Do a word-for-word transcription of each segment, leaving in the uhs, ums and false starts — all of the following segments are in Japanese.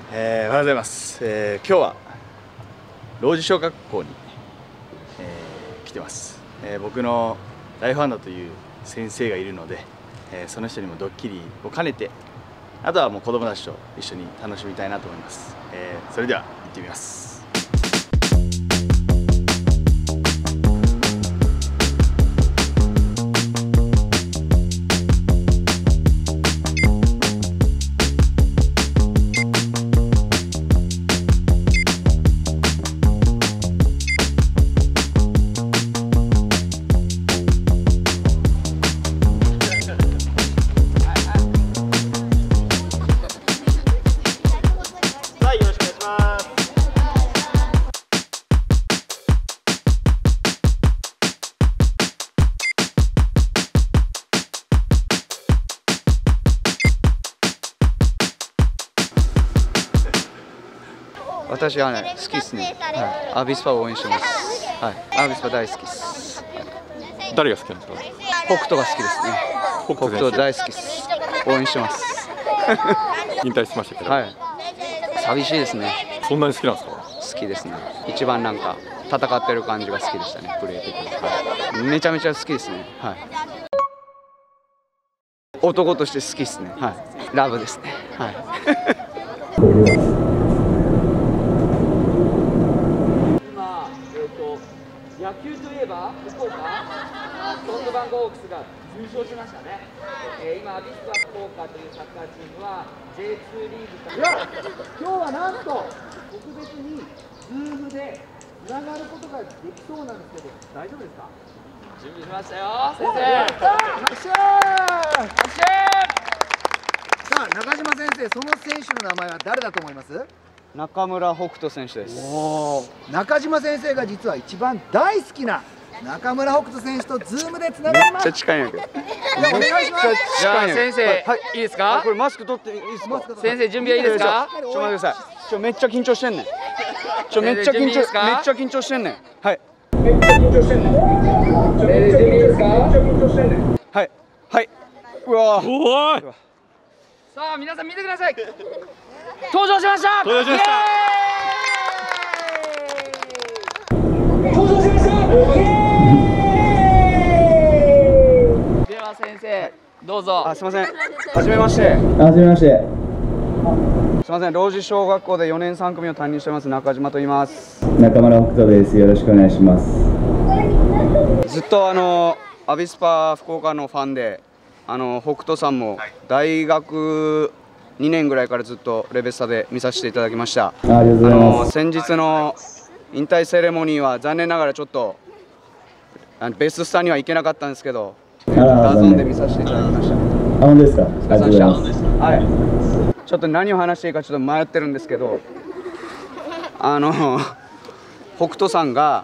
えー、おはようございます。えー、今日は老児小学校に、えー、来てます。えー、僕の大ファンだという先生がいるので、えー、その人にもドッキリを兼ねて、あとはもう子供たちと一緒に楽しみたいなと思います。えー、それでは行ってみます。私はね、好きですね。はい、アビスパを応援してます。はい、アビスパ大好きです。 誰が好きなんですか？ 北斗が好きですね。北斗大好きです。応援してます。 引退しましたけど。 はい。寂しいですね。 そんなに好きなんですか？ 好きですね。一番なんか戦ってる感じが好きでしたね。プレー的に。はい、めちゃめちゃ好きですね。はい。男として好きですね。はい。ラブですね。はい。 野球といえば福岡ソフトバンクホークスが優勝しましたね。えー、今アビスパ福岡というサッカーチームは ジェイツー リーグから。今日はなんと特別に Zoom でつながることができそうなんですけど、大丈夫ですか？準備しましたよ、先生。よっしゃー、よっしゃー。 さあ、中島先生、その選手の名前は誰だと思います？ 中村北斗選手です。 おー、中島先生が実は一番大好きな中村北斗選手とズームでつながります。 めっちゃ近いんやけど。 お願いします。 じゃあ先生、はい、いいですか？ これマスク取っていいですか？ 先生準備はいいですか？ ちょっと待ってください。ちょめっちゃ緊張してんねん。ちょめっちゃ緊張めっちゃ緊張してんねん。はい。めっちゃ緊張してんねん。ちょめっちゃ緊張してんねん。めっちゃ緊張してんねん。はいはい。うわー。 おい。 さあ皆さん見てください。登場しました。 登場しました。 登場しました。では先生、どうぞ。 あ、すみません。はじめまして。 はじめまして。 すみません。老児小学校でよねんさん組を担任してます中島と言います。 中村北斗です。よろしくお願いします。 ずっとあのアビスパ福岡のファンで、あの北斗さんも大学にねんぐらいからずっとレベスタで見させていただきました。 ありがとうございます。 先日の引退セレモニーは残念ながらちょっとベストスターには行けなかったんですけど、ダゾーンで見させていただきました。 あ、本当ですか。ありがとうございます。 はい。ちょっと何を話していいかちょっと迷ってるんですけど、あの北斗さんが、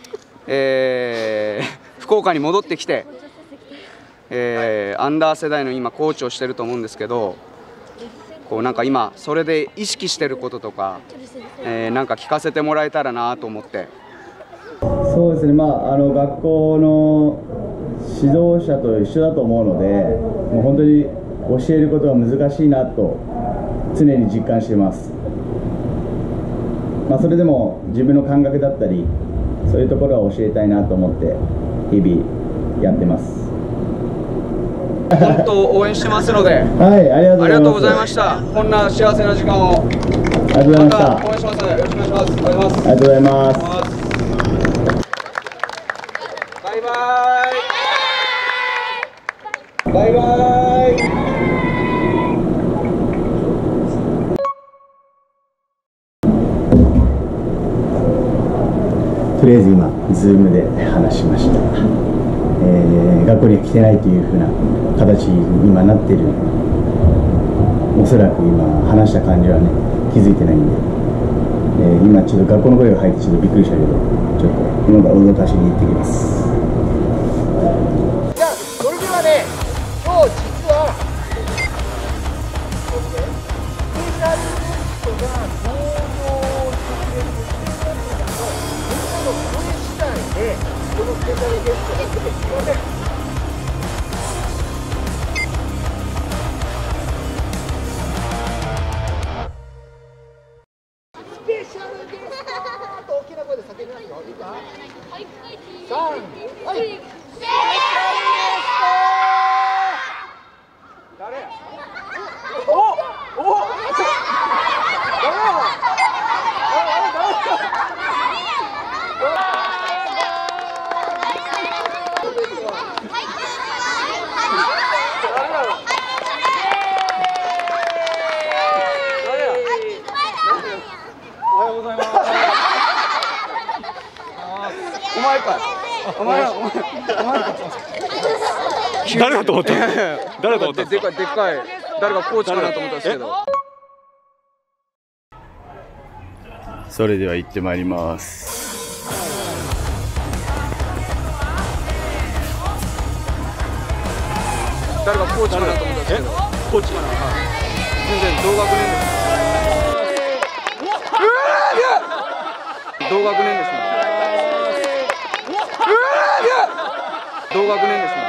えー、福岡に戻ってきて、えー、アンダー世代の今コーチをしてると思うんですけど、こうなんか今それで意識してることとか、えー、なんか聞かせてもらえたらなと思って。 そうですね。まああの学校の指導者と一緒だと思うので、もう本当に教えることは難しいなと常に実感しています。まあそれでも自分の感覚だったりそういうところは教えたいなと思って日々やってます。 本当応援してますので、はい、 ありがとうございました。こんな幸せな時間を。 ありがとうございました。 応援しますので、よろしくお願いします。ありがとうございます。 ありがとうございます。 バイバイ。バイバイ。 とりあえず今、ズームで話しました。えー、学校には来てないというふうな形に今なっている。おそらく今話した感じはね気づいてないんで、えー、今ちょっと学校の声が入ってちょっとびっくりしたけど、ちょっと今から動かしに行ってきます。 じゃあそれではね、今日実はスペシャルゲストが登場してくれる予定なんだけど、みんなの声次第でこのスペシャルゲストが出てきません。 お前らお前お前ら誰だと思った誰だと思ったんでかですか。でかいでかい誰がコーチかなと思ったんですけど。 それでは行ってまいります。 誰がコーチかなと思ったんですけど。コーチかな。全然同学年です。同学年ですね。同学年ですね。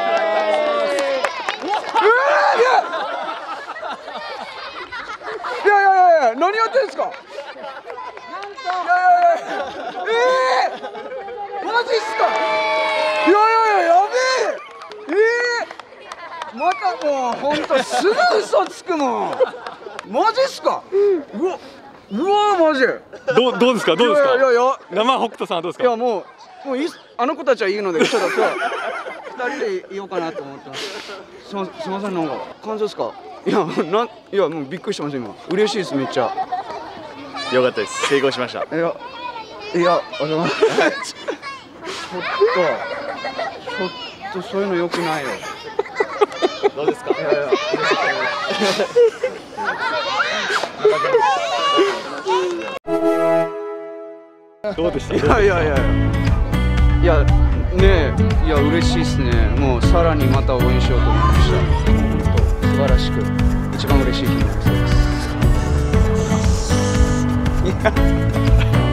いやいやいやいや、何やってんですか。いやいやいや、ええー、マジっすか。いやいやいや、やべえ。ええー、またもう本当すぐ嘘つくもん。マジっすか。うわ、うわマジ。 どうどうですかどうですか。 いやいやいや、 生北斗さんはどうですか。 いやもうもういいあの子たちは言うので嘘だと二人で言おうかなと思った。すみませんなんか感想ですか。いやなんいやもうびっくりしてます今。嬉しいですめっちゃ。 よかったです。成功しました。 いやいやあのちょっとちょっとそういうの良くないよ。 どうですか。 いやいやどうでした。 いやいやいやいやねえいや嬉しいですね。もうさらにまた応援しようと思いました。本当素晴らしく一番嬉しい日になりそうです。いや